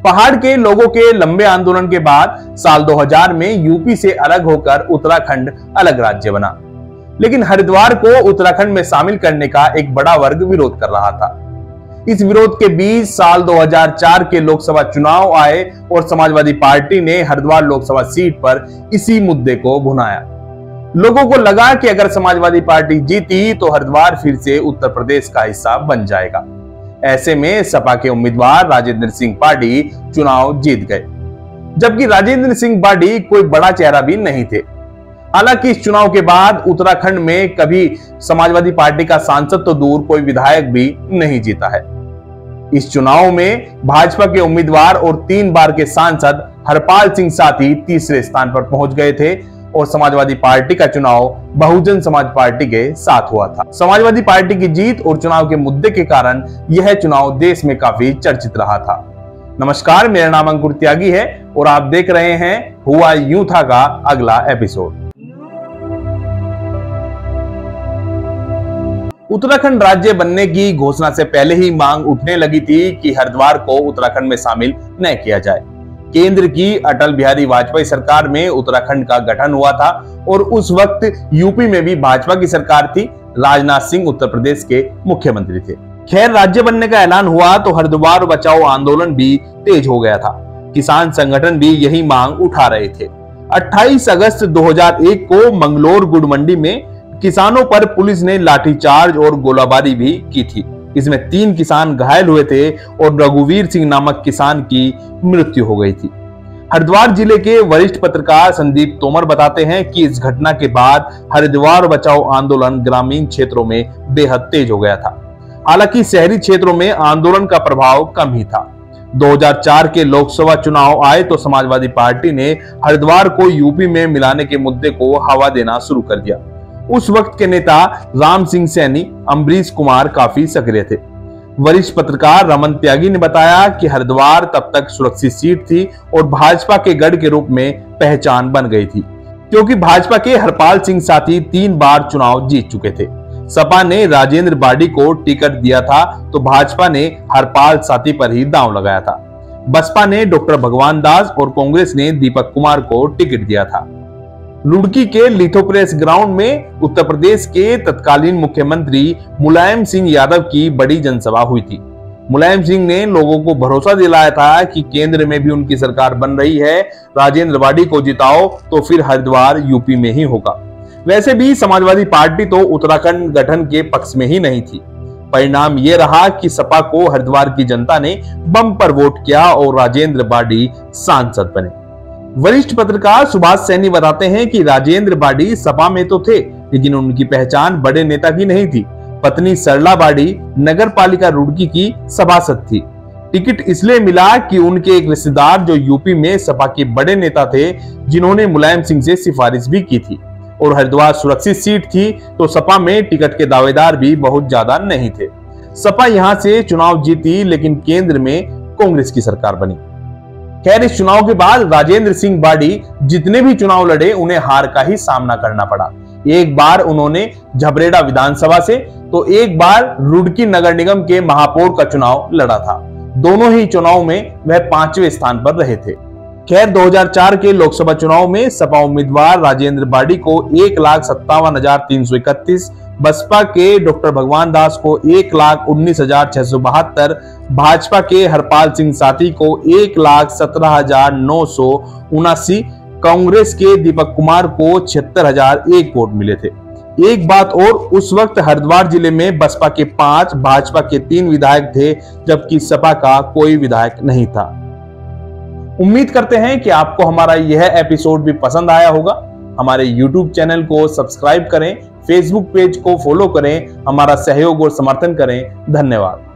पहाड़ के लोगों के लंबे आंदोलन के बाद साल 2000 में यूपी से अलग होकर उत्तराखंड अलग राज्य बना, लेकिन हरिद्वार को उत्तराखंड में शामिल करने का एक बड़ा वर्ग विरोध कर रहा था। इस विरोध के बीच साल 2004 के लोकसभा चुनाव आए और समाजवादी पार्टी ने हरिद्वार लोकसभा सीट पर इसी मुद्दे को भुनाया। लोगों को लगा कि अगर समाजवादी पार्टी जीती तो हरिद्वार फिर से उत्तर प्रदेश का हिस्सा बन जाएगा। ऐसे में सपा के उम्मीदवार राजेंद्र सिंह पार्टी चुनाव जीत गए, जबकि राजेंद्र सिंह पार्टी कोई बड़ा चेहरा भी नहीं थे। हालांकि इस चुनाव के बाद उत्तराखंड में कभी समाजवादी पार्टी का सांसद तो दूर कोई विधायक भी नहीं जीता है। इस चुनाव में भाजपा के उम्मीदवार और 3 बार के सांसद हरपाल सिंह साथी तीसरे स्थान पर पहुंच गए थे और समाजवादी पार्टी का चुनाव बहुजन समाज पार्टी के साथ हुआ था। समाजवादी पार्टी की जीत और चुनाव के मुद्दे के कारण यह चुनाव देश में काफी चर्चित रहा था। नमस्कार, मेरा नाम अंकुर त्यागी है और आप देख रहे हैं हुआ यूं था का अगला एपिसोड। उत्तराखंड राज्य बनने की घोषणा से पहले ही मांग उठने लगी थी कि हरिद्वार को उत्तराखंड में शामिल न किया जाए। केंद्र की अटल बिहारी वाजपेयी सरकार में उत्तराखंड का गठन हुआ था और उस वक्त यूपी में भी भाजपा की सरकार थी। राजनाथ सिंह उत्तर प्रदेश के मुख्यमंत्री थे। खैर, राज्य बनने का ऐलान हुआ तो हरिद्वार बचाओ आंदोलन भी तेज हो गया था। किसान संगठन भी यही मांग उठा रहे थे। 28 अगस्त 2001 को मंगलोर गुड़ मंडी में किसानों पर पुलिस ने लाठीचार्ज और गोलाबारी भी की थी। इसमें 3 किसान घायल हुए थे और रघुवीर सिंह नामक किसान की मृत्यु हो गई थी। हरिद्वार जिले के वरिष्ठ पत्रकार संदीप तोमर बताते हैं कि इस घटना के बाद हरिद्वार बचाओ आंदोलन ग्रामीण क्षेत्रों में बेहद तेज हो गया था। हालांकि शहरी क्षेत्रों में आंदोलन का प्रभाव कम ही था। 2004 के लोकसभा चुनाव आए तो समाजवादी पार्टी ने हरिद्वार को यूपी में मिलाने के मुद्दे को हवा देना शुरू कर दिया। उस वक्त के नेता राम सिंह सैनी, अम्बरीश कुमार काफी सक्रिय थे। वरिष्ठ पत्रकार रमन त्यागी ने बताया कि हरिद्वार तब तक सुरक्षित सीट थी और भाजपा के गढ़ के रूप में पहचान बन गई थी, क्योंकि भाजपा के हरपाल सिंह साथी 3 बार चुनाव जीत चुके थे। सपा ने राजेंद्र बाडी को टिकट दिया था तो भाजपा ने हरपाल साथी पर ही दांव लगाया था। बसपा ने डॉक्टर भगवान दास और कांग्रेस ने दीपक कुमार को टिकट दिया था। रुड़की के लिथोप्रेस ग्राउंड में उत्तर प्रदेश के तत्कालीन मुख्यमंत्री मुलायम सिंह यादव की बड़ी जनसभा हुई थी। मुलायम सिंह ने लोगों को भरोसा दिलाया था कि केंद्र में भी उनकी सरकार बन रही है, राजेंद्र बाडी को जिताओ तो फिर हरिद्वार यूपी में ही होगा। वैसे भी समाजवादी पार्टी तो उत्तराखंड गठन के पक्ष में ही नहीं थी। परिणाम यह रहा कि सपा को हरिद्वार की जनता ने बम्पर वोट किया और राजेंद्र बाडी सांसद बने। वरिष्ठ पत्रकार सुभाष सैनी बताते हैं कि राजेंद्र बाडी सपा में तो थे, लेकिन उनकी पहचान बड़े नेता की नहीं थी। पत्नी सरला बाडी नगर पालिका रुड़की की सभासद थी। टिकट इसलिए मिला कि उनके एक रिश्तेदार जो यूपी में सपा के बड़े नेता थे, जिन्होंने मुलायम सिंह से सिफारिश भी की थी, और हरिद्वार सुरक्षित सीट थी तो सपा में टिकट के दावेदार भी बहुत ज्यादा नहीं थे। सपा यहां से चुनाव जीती, लेकिन केंद्र में कांग्रेस की सरकार बनी। खैर, इस चुनाव के बाद राजेंद्र सिंह बाडी जितने भी चुनाव लड़े उन्हें हार का ही सामना करना पड़ा। एक बार उन्होंने झबरेड़ा विधानसभा से तो एक बार रुड़की नगर निगम के महापौर का चुनाव लड़ा था। दोनों ही चुनाव में वह 5वें स्थान पर रहे थे। खैर, 2004 के लोकसभा चुनाव में सपा उम्मीदवार राजेंद्र बाडी को 1,57,331, बसपा के डॉक्टर भगवान दास को 1,19,672, भाजपा के हरपाल सिंह साथी को 1,17,979, कांग्रेस के दीपक कुमार को 76,001 वोट मिले थे। एक बात और, उस वक्त हरिद्वार जिले में बसपा के 5, भाजपा के 3 विधायक थे, जबकि सपा का कोई विधायक नहीं था। उम्मीद करते हैं कि आपको हमारा यह एपिसोड भी पसंद आया होगा। हमारे YouTube चैनल को सब्सक्राइब करें, Facebook पेज को फॉलो करें, हमारा सहयोग और समर्थन करें। धन्यवाद।